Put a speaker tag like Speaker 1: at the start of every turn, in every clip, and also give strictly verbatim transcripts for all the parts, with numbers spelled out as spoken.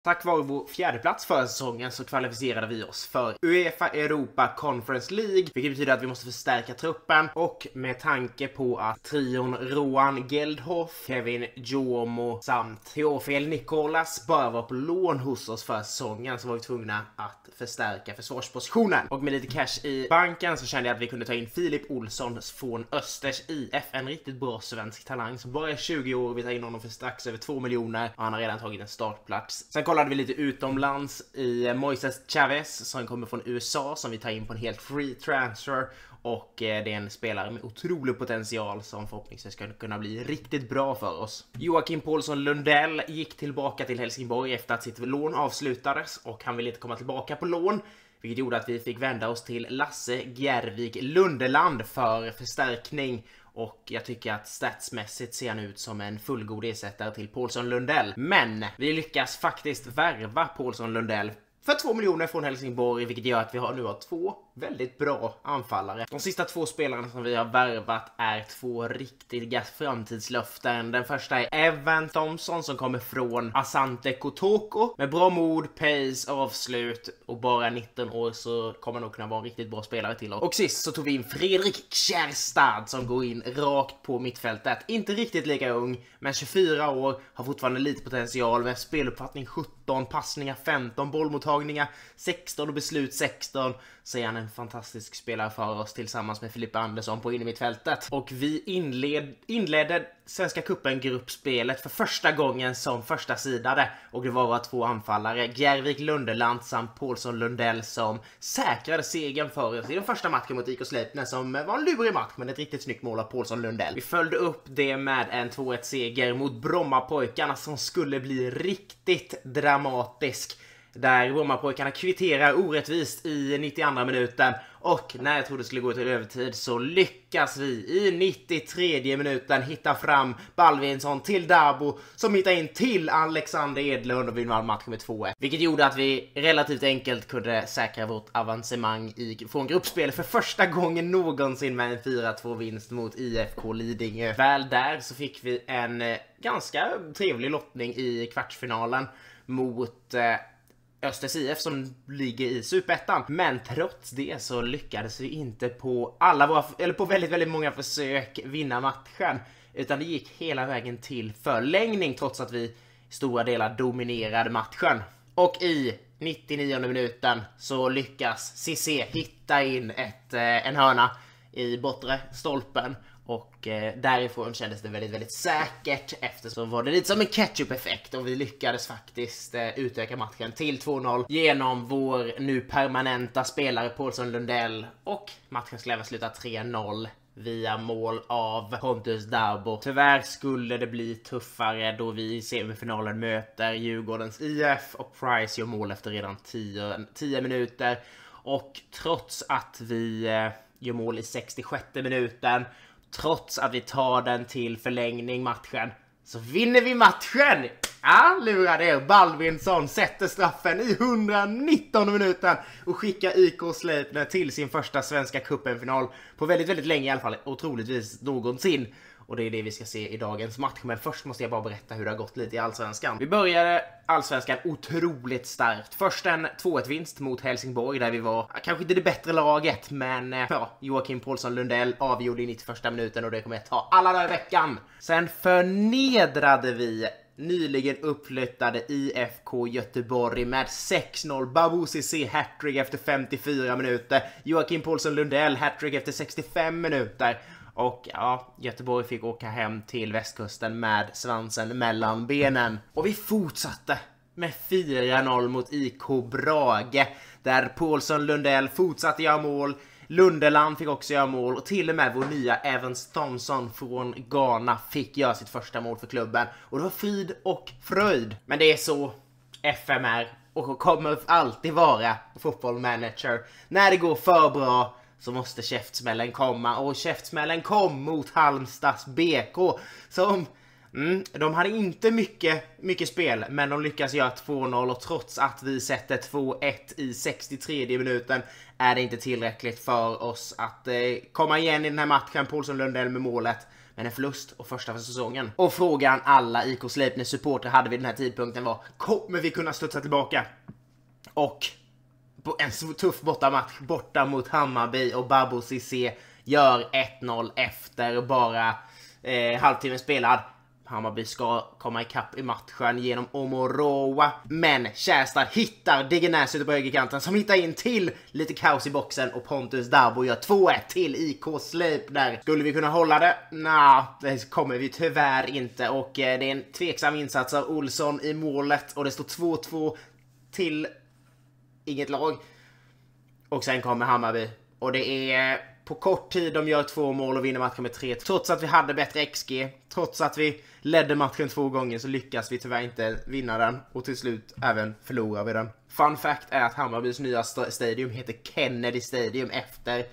Speaker 1: Tack vare vår fjärdeplats för säsongen så kvalificerade vi oss för UEFA Europa Conference League, vilket betyder att vi måste förstärka truppen. Och med tanke på att trion Rohan Geldhoff, Kevin Jomo samt Teofil Nicolas bara var på lån hos oss för säsongen, så var vi tvungna att förstärka försvarspositionen. Och med lite cash i banken så kände jag att vi kunde ta in Filip Olsson från Östers I F, en riktigt bra svensk talang som bara är tjugo år. Vi tar in honom för strax över två miljoner och han har redan tagit en startplats. Sen kollade vi lite utomlands i Moises Chavez som kommer från U S A, som vi tar in på en helt free transfer, och det är en spelare med otrolig potential som förhoppningsvis ska kunna bli riktigt bra för oss. Joakim Paulsson Lundell gick tillbaka till Helsingborg efter att sitt lån avslutades och han ville inte komma tillbaka på lån, vilket gjorde att vi fick vända oss till Lasse Gervig Lundeland för förstärkning. Och jag tycker att statsmässigt ser han ut som en fullgod ersättare till Paulsson Lundell. Men vi lyckas faktiskt värva Paulsson Lundell för två miljoner från Helsingborg, vilket gör att vi har nu har två väldigt bra anfallare. De sista två spelarna som vi har värvat är två riktiga framtidslöften. Den första är Evan Thompson som kommer från Asante Kotoko. Med bra mod, pace, avslut och bara nitton år så kommer han nog kunna vara en riktigt bra spelare till oss. Och sist så tog vi in Fredrik Kjærstad som går in rakt på mittfältet. Inte riktigt lika ung, men tjugofyra år, har fortfarande lite potential med speluppfattning sjutton, passningar femton, bollmottagningar sexton och beslut sexton. Så är han en fantastisk spelare för oss tillsammans med Filip Andersson på innermittfältet. Och vi inled, inledde Svenska Cupen gruppspelet för första gången som första sidade. Och det var våra två anfallare, Gervik Lundeland samt Paulsson Lundell, som säkrade segern för oss i den första matchen mot I K Sleipner, som var en lurig match men ett riktigt snyggt mål av Paulsson Lundell. Vi följde upp det med en två ett seger mot Brommapojkarna som skulle bli riktigt dramatisk. Där Brommapojkarna kvitterar orättvist i nittioandra minuten. Och när jag trodde det skulle gå till övertid så lyckas vi i nittiotredje minuten hitta fram Balvinsson till Dabo, som hittar in till Alexander Edlund och vinner matchen med två ett. Vilket gjorde att vi relativt enkelt kunde säkra vårt avancemang i, från gruppspel för första gången någonsin med en fyra två vinst mot I F K Lidingö. Väl där så fick vi en eh, ganska trevlig lottning i kvartsfinalen mot Eh, Östers I F som ligger i Superettan. Men trots det så lyckades vi inte på alla våra, eller på väldigt väldigt många försök vinna matchen, utan det gick hela vägen till förlängning trots att vi i stora delar dominerade matchen. Och i nittionionde minuten så lyckas Cissé hitta in ett, en hörna i bortre stolpen. Och eh, därifrån kändes det väldigt, väldigt säkert, eftersom var det lite som en catch-up-effekt och vi lyckades faktiskt eh, utöka matchen till två noll genom vår nu permanenta spelare Paulsson Lundell, och matchen skulle även sluta tre noll via mål av Pontus Darbo. Tyvärr skulle det bli tuffare då vi i semifinalen möter Djurgårdens I F och Price gör mål efter redan tio minuter, och trots att vi eh, gör mål i sextiosjätte minuten, trots att vi tar den till förlängning matchen, så vinner vi matchen! Ja, lurade er. Balvinsson sätter straffen i hundranittonde minuten och skickar I K Sleipner till sin första Svenska Cupen-final på väldigt, väldigt länge i alla fall, och troligtvis någonsin. Och det är det vi ska se i dagens match. Men först måste jag bara berätta hur det har gått lite i Allsvenskan. Vi började Allsvenskan otroligt starkt. Först en två ett vinst mot Helsingborg där vi var kanske inte det bättre laget, men ja, Joakim Paulsson Lundell avgjorde i nittioförsta minuten och det kommer att ta alla dagar i veckan. Sen förnedrade vi nyligen uppflyttade I F K Göteborg med sex noll. Babou Cissé hattrick efter femtiofyra minuter. Joakim Paulsson Lundell hattrick efter sextiofem minuter. Och ja, Göteborg fick åka hem till västkusten med svansen mellan benen. Och vi fortsatte med fyra noll mot I K Brage, där Paulsson Lundell fortsatte göra mål. Lundeland fick också göra mål, och till och med vår nya Evans Thompson från Ghana fick göra sitt första mål för klubben. Och det var frid och fröjd. Men det är så F M är och kommer alltid vara Football Manager. När det går för bra så måste käftsmällen komma, och käftsmällen kom mot Halmstads B K som mm, de hade inte mycket, mycket spel, men de lyckas göra två noll, och trots att vi sätter två ett i sextiotredje minuten är det inte tillräckligt för oss att eh, komma igen i den här matchen. Paulsson Lundell med målet, men en förlust och första för säsongen. Och frågan alla I K Sleipner supportrar hade vid den här tidpunkten var: kommer vi kunna studsa tillbaka? Och på en tuff bortamatch borta mot Hammarby, och Babou Cissé gör ett noll efter bara eh, halvtimmen spelad. Hammarby ska komma ikapp i matchen genom Omoroa, men Kärstad hittar Degenäs ute på högerkanten som hittar in till lite kaos i boxen, och Pontus Darbo gör två ett till I K Sleipner. Skulle vi kunna hålla det? Nej, det kommer vi tyvärr inte, och eh, det är en tveksam insats av Olsson i målet, och det står två två till inget lag. Och sen kommer Hammarby, och det är på kort tid de gör två mål och vinner matchen med tre. Trots att vi hade bättre X G, trots att vi ledde matchen två gånger, så lyckas vi tyvärr inte vinna den, och till slut även förlorar vi den. Fun fact är att Hammarbys nya st stadium heter Kennedy Stadium, efter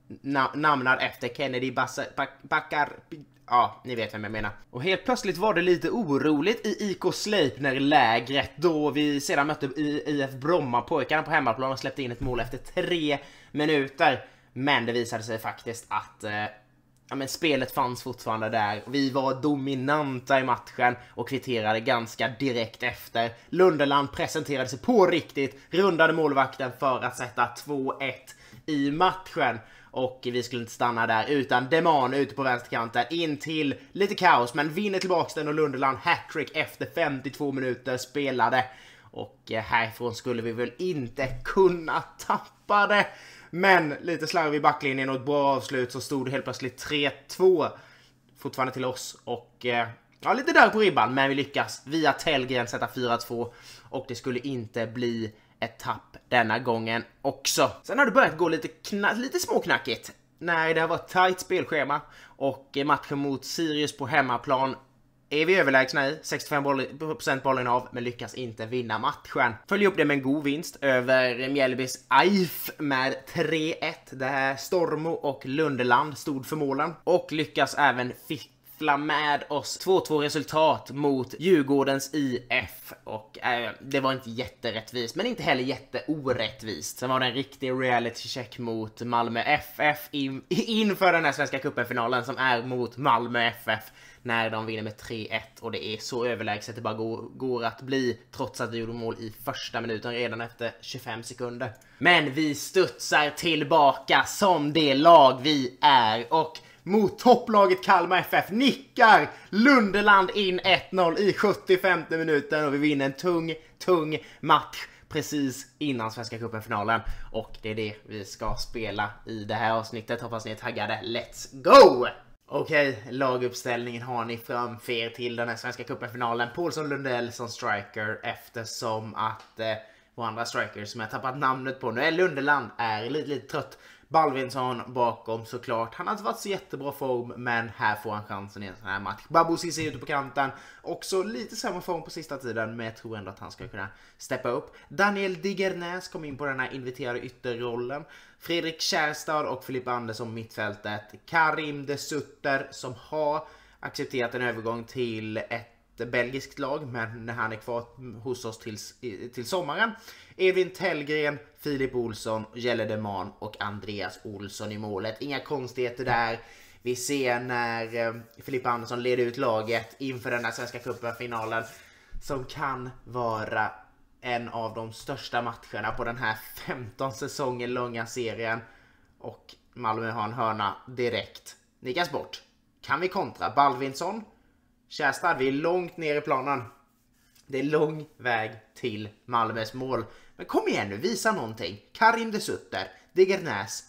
Speaker 1: na namnad efter Kennedy Backar. Ja, ni vet vem jag menar. Och helt plötsligt var det lite oroligt i I K Sleipner-lägret, då vi sedan mötte I F Bromma-pojkarna på hemmaplan och släppte in ett mål efter tre minuter. Men det visade sig faktiskt att eh, ja, men spelet fanns fortfarande där. Vi var dominanta i matchen och kvitterade ganska direkt efter. Lundeland presenterade sig på riktigt, rundade målvakten för att sätta två ett i matchen. Och vi skulle inte stanna där, utan Deman ute på vänsterkanten in till lite kaos, men vinner tillbaka den, och Lundeland hattrick efter femtiotvå minuter spelade. Och eh, härifrån skulle vi väl inte kunna tappa det. Men lite slarv i backlinjen och ett bra avslut, så stod det helt plötsligt tre två fortfarande till oss. Och eh, ja, lite där på ribban, men vi lyckas via Tellgren sätta fyra två, och det skulle inte bli ett tapp denna gången också. Sen har det börjat gå lite, lite småknackigt när det har varit tajt spelschema, och matchen mot Sirius på hemmaplan är vi överlägsna i, sextiofem procent bollen av, men lyckas inte vinna matchen. Följer upp det med en god vinst över Mjällbys I F med tre ett, där Stormo och Lundeland stod för målen, och lyckas även fiffla med oss två två resultat mot Djurgårdens I F, och äh, det var inte jätterättvist, men inte heller jätteorättvist. Sen var det en riktig reality check mot Malmö F F in, inför den här Svenska cupen-finalen, som är mot Malmö F F, när de vinner med tre ett, och det är så överlägset det bara går, går att bli, trots att vi gjorde mål i första minuten redan efter tjugofem sekunder. Men vi studsar tillbaka som det lag vi är, och mot topplaget Kalmar F F nickar Lundeland in ett noll i sjuttiofemte minuten, och vi vinner en tung, tung match precis innan Svenska cupen-finalen. Och det är det vi ska spela i det här avsnittet. Hoppas ni är taggade. Let's go! Okej, laguppställningen har ni framför er till den här Svenska cupen-finalen. Paulsson Lundell som striker, eftersom att eh, vår andra striker som jag tappat namnet på nu är Lundeland är lite, lite trött. Balvinsson bakom såklart. Han har inte varit så jättebra form, men här får han chansen i en sån här match. Babou Cissé ute på kanten. Också lite samma form på sista tiden, men jag tror ändå att han ska kunna steppa upp. Daniel Degenäs kom in på den här inviterade ytterrollen. Fredrik Kärstad och Filip Andersson mittfältet. Karim de Sutter som har accepterat en övergång till ett belgiskt lag, men när han är kvar hos oss till, till sommaren. Edvin Tellgren, Filip Olsson, Jelle Deman och Andreas Olsson i målet. Inga konstigheter där. Vi ser när eh, Filip Andersson leder ut laget inför den här Svenska cupen-finalen, som kan vara en av de största matcherna på den här femton säsonger långa serien. Och Malmö har en hörna direkt. Nickas bort. Kan vi kontra? Balvinsson, Kärstad, vi är långt ner i planen. Det är lång väg till Malmös mål. Men kom igen nu, visa någonting. Karim de Sutter, Degenäs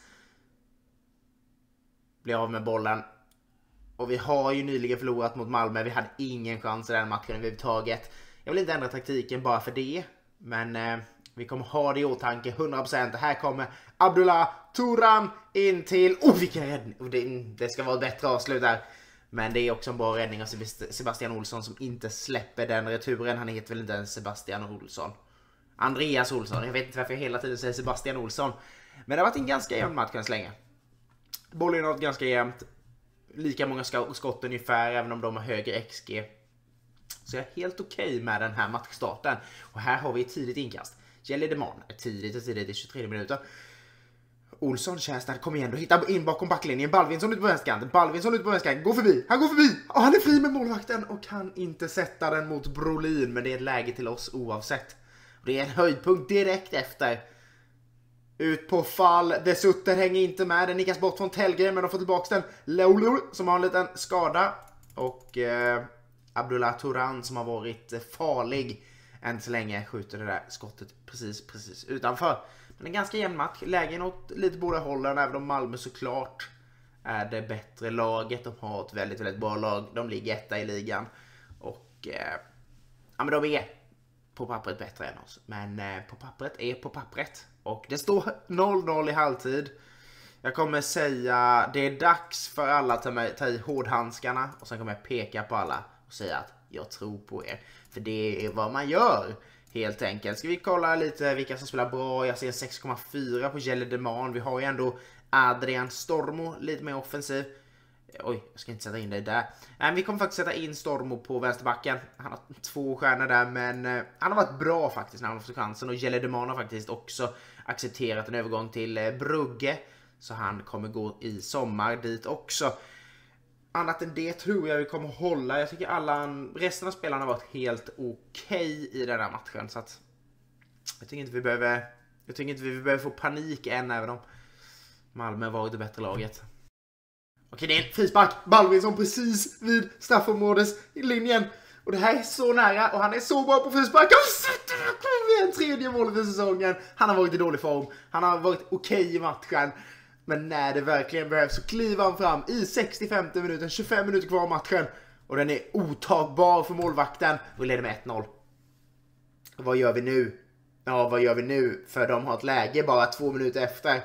Speaker 1: blir av med bollen. Och vi har ju nyligen förlorat mot Malmö. Vi hade ingen chans i den matchen överhuvudtaget. Jag vill inte ändra taktiken bara för det. Men eh, vi kommer ha det i åtanke hundra procent. Här kommer Abdullah Turan in till... Oh, vilken räddning! Det, det ska vara ett bättre avslut där. Men det är också en bra räddning av Sebastian Olsson som inte släpper den returen. Han heter väl inte ens Sebastian Olsson. Andreas Olsson. Jag vet inte varför jag hela tiden säger Sebastian Olsson. Men det har varit en ganska jämn match än så länge. Bollen har varit ganska jämnt. Lika många skott ungefär, även om de har högre X G. Så jag är helt okej okay med den här matchstarten. Och här har vi ett tidigt inkast. Jelle Deman är tidigt och tidigt i tjugotredje minuter. Olsson, Kärstad, kom igen, då hittar in bakom backlinjen. Balvinsson ut på vänsterkanten, Balvinsson ut på vänsterkanten, gå förbi, han går förbi. Och han är fri med målvakten och kan inte sätta den mot Brolin, men det är ett läge till oss oavsett. Det är en höjdpunkt direkt efter. Ut på fall, Desutter hänger inte med, den nickas bort från Tellgren, men de får tillbaka den. Leolur som har en liten skada och eh, Abdullah Turan som har varit farlig än så länge skjuter det där skottet precis, precis utanför. Men en ganska jämn match. Lägen åt lite båda hållen, även om Malmö såklart är det bättre laget. De har ett väldigt, väldigt bra lag. De ligger etta i ligan. Och eh, ja, men de är på pappret bättre än oss. Men eh, på pappret är på pappret. Och det står noll noll i halvtid. Jag kommer säga det är dags för alla att ta, med, ta i hårdhandskarna. Och sen kommer jag peka på alla och säga att jag tror på er. För det är vad man gör. Helt enkelt. Ska vi kolla lite vilka som spelar bra. Jag ser sex komma fyra på Jelle Deman. Vi har ju ändå Adrian Stormo lite mer offensiv. Oj, jag ska inte sätta in det där. Men vi kommer faktiskt sätta in Stormo på vänsterbacken. Han har två stjärnor där, men eh, han har varit bra faktiskt när han har fått chansen. Och Jelle Deman har faktiskt också accepterat en övergång till eh, Brugge. Så han kommer gå i sommar dit också. Annat än det tror jag vi kommer hålla. Jag tycker alla resten av spelarna har varit helt okej okay i den här matchen. Så att jag tycker inte vi behöver jag tycker inte vi behöver få panik än, även om Malmö har varit det bättre laget. Okej, det är en frispark. Balvinsson precis vid straffområdeslinjen. Och det här är så nära och han är så bra på frispark. Och en tredje mål för säsongen. Han har varit i dålig form. Han har varit okej okay i matchen. Men när det verkligen behövs så kliver han fram i sextiofemte minuten, tjugofem minuter kvar av matchen. Och den är otagbar för målvakten. Och leder med ett noll. Vad gör vi nu? Ja, vad gör vi nu? För de har ett läge bara två minuter efter.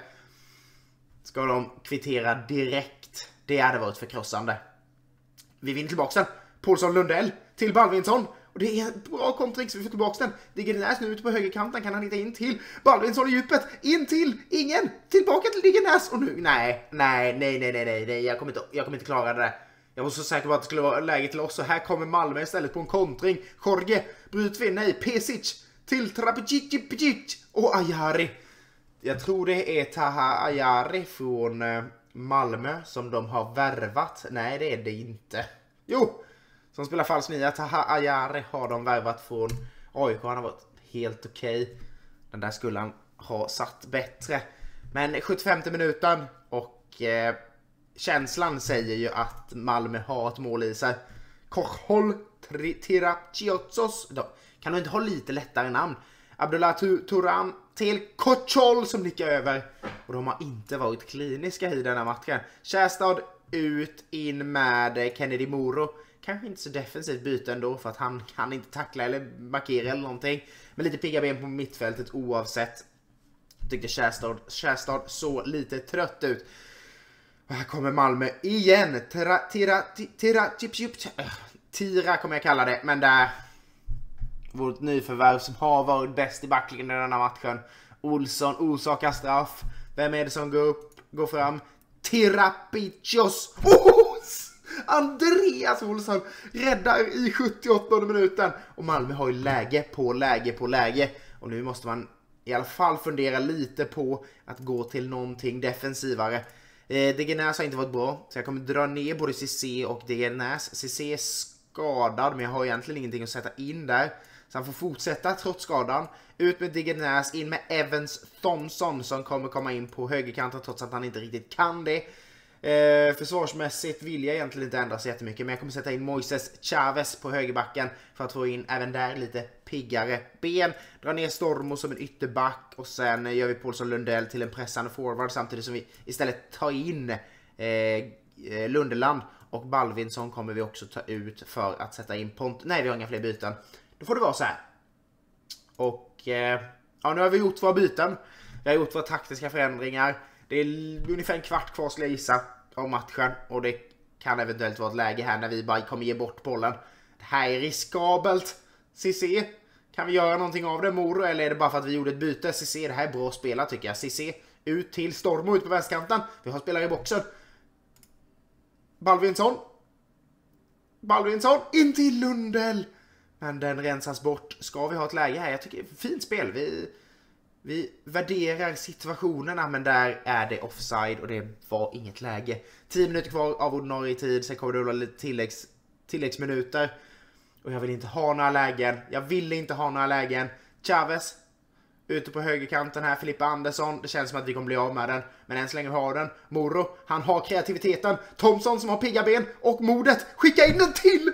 Speaker 1: Ska de kvittera direkt? Det hade varit förkrossande. Vi vinner tillbaka den. Paulsson Lundell till Balvinsson. Och det är en bra kontring så vi får tillbaka den. Digenäs nu ute på högerkanten, kan han hitta in till Balvinsson i djupet. In till ingen. Tillbaka till Digenäs. Och nu, nej, nej, nej, nej, nej, nej. Jag kommer inte, jag kommer inte klara det där. Jag var så säker på att det skulle vara läge till oss. Och här kommer Malmö istället på en kontring. Jorge bryter vi, nej, Pesic till Trapicic och Ajari. Jag tror det är Taha Ajari från Malmö som de har värvat. Nej, det är det inte. Jo! Som spelar falsk nia, Taha Ajari har de värvat från A I K. Han har varit helt okej. Okay. Den där skulle han ha satt bättre. Men sjuttiofemte minuten och eh, känslan säger ju att Malmö har ett mål i sig. Korhol Tirachiotsos. Kan du inte ha lite lättare namn? Abdullah Turan till Kochol som nickar över. Och de har inte varit kliniska i den här matchen. Kärstad ut in med Kennedy Moro. Kanske inte så defensivt byte ändå, för att han kan inte tackla eller markera eller någonting. Men lite pigga ben på mittfältet oavsett. Jag tyckte Kärstad, Kärstad så lite trött ut. Och här kommer Malmö igen. Tira, tira, tira, tira, tira kommer jag kalla det. Men där vårt nyförvärv som har varit bäst i backlinjen i den här matchen. Olsson orsakar straff. Vem är det som går upp, går fram? Tirapicios. Oh! Andreas Olsson räddar i sjuttioåttonde minuten. Och Malmö har ju läge på läge på läge. Och nu måste man i alla fall fundera lite på att gå till någonting defensivare. Eh, Digenäs har inte varit bra. Så jag kommer dra ner både C C och Digenäs. C C är skadad, men jag har egentligen ingenting att sätta in där. Så han får fortsätta trots skadan. Ut med Digenäs, in med Evans Thompson som kommer komma in på högerkanten trots att han inte riktigt kan det. Eh, försvarsmässigt vill jag egentligen inte ändra så jättemycket, men jag kommer sätta in Moises Chavez på högerbacken för att få in även där lite piggare ben. Dra ner Stormo som en ytterback och sen gör vi Paulsson Lundell till en pressande forward samtidigt som vi istället tar in eh, Lundeland och Balvinsson kommer vi också ta ut för att sätta in Pont. Nej, vi har inga fler byten. Då får det vara så här. Och eh, ja, nu har vi gjort våra byten. Vi har gjort våra taktiska förändringar. Det är ungefär en kvart kvar skulle jag gissa av matchen. Och det kan eventuellt vara ett läge här när vi bara kommer ge bort bollen. Det här är riskabelt. C C, kan vi göra någonting av det, Moro? Eller är det bara för att vi gjorde ett byte? C C, det här är bra spelare tycker jag. C C, ut till Stormo, ut på vänsterkanten. Vi har spelare i boxen. Balvinsson. Balvinsson, in till Lundell. Men den rensas bort. Ska vi ha ett läge här? Jag tycker det är fint spel. Vi Vi värderar situationerna, men där är det offside och det var inget läge. tio minuter kvar av ordinarie tid, sen kommer det att lite tilläggs, tilläggsminuter. Och jag vill inte ha några lägen. Jag ville inte ha några lägen. Chavez ute på högerkanten här, Filippa Andersson. Det känns som att vi kommer bli av med den, men än så länge har den. Moro, han har kreativiteten. Thompson som har pigga ben och modet. Skicka in den till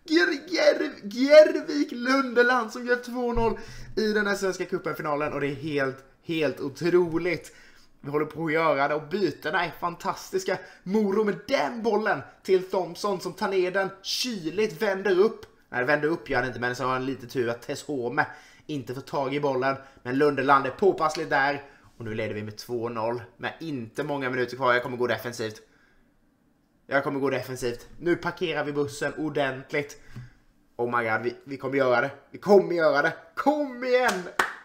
Speaker 1: Järvik Lundeland som gör två noll i den här svenska cupen-finalen. Och det är helt, helt otroligt. Vi håller på att göra det och bytena är fantastiska. Moro med den bollen till Thompson som tar ner den kyligt, vänder upp. Nej, vänder upp gör han inte, men så har han lite tur att Tess Home inte får tag i bollen. Men Lundeland är påpassligt där. Och nu leder vi med två noll. Med inte många minuter kvar. Jag kommer gå defensivt. Jag kommer gå defensivt. Nu parkerar vi bussen ordentligt. Oh my god, vi, vi kommer göra det. Vi kommer göra det. Kom igen!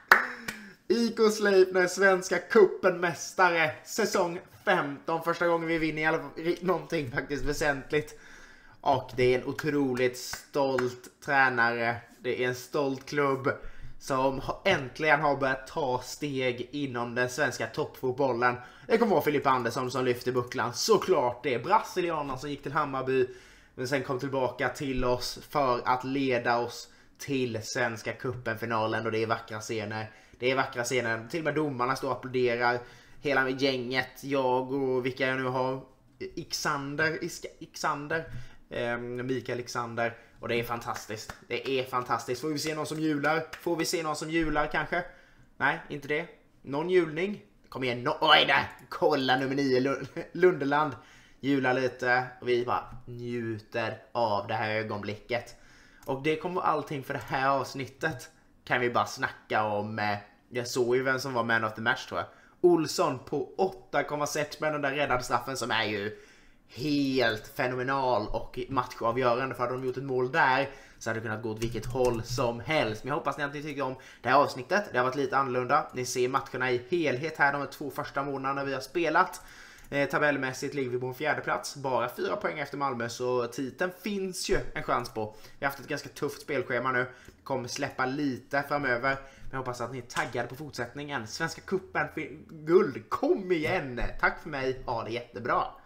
Speaker 1: I K Sleipner, svenska cupen-mästare. Säsong femton. Första gången vi vinner i alla fall någonting faktiskt väsentligt. Och det är en otroligt stolt tränare. Det är en stolt klubb som äntligen har börjat ta steg inom den svenska toppfotbollen. Det kommer vara Filippa Andersson som lyfter bucklan. Såklart det är brasilianerna som gick till Hammarby, men sen kom tillbaka till oss för att leda oss till svenska cupen-finalen. Och det är vackra scener. Det är vackra scener. Till och med domarna står och applåderar. Hela gänget, jag och vilka jag nu har. Ixander, Ixander. Mikael Alexader. Och det är fantastiskt. Det är fantastiskt. Får vi se någon som jular? Får vi se någon som jular kanske? Nej, inte det. Någon julning? Kom igen. No Oj där. Kolla nummer nio Lundeland. Jular lite. Och vi bara njuter av det här ögonblicket. Och det kommer allting för det här avsnittet. Kan vi bara snacka om. Jag såg ju vem som var man of the match tror jag. Olsson på åtta komma sex med den där räddade straffen som är ju helt fenomenal och matchavgörande. För hade de gjort ett mål där så hade det kunnat gå åt vilket håll som helst. Men jag hoppas att ni tycker om det här avsnittet. Det har varit lite annorlunda. Ni ser matcherna i helhet här de två första månaderna vi har spelat. Eh, tabellmässigt ligger vi på en fjärde plats. Bara fyra poäng efter Malmö, så titeln finns ju en chans på. Vi har haft ett ganska tufft spelschema nu. Kommer släppa lite framöver. Men jag hoppas att ni är taggade på fortsättningen. Svenska cupen, guld, kom igen! Tack för mig, ha det jättebra!